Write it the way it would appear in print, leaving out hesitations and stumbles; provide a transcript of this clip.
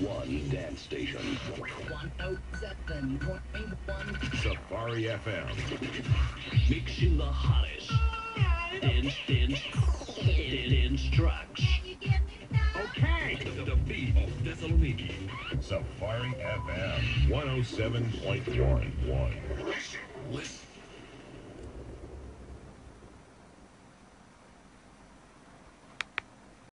one dance station. 107.1 Safari FM. Mixing the hottest dance tracks. Okay. The beat of Thessaloniki. Safari FM 107.1. Listen.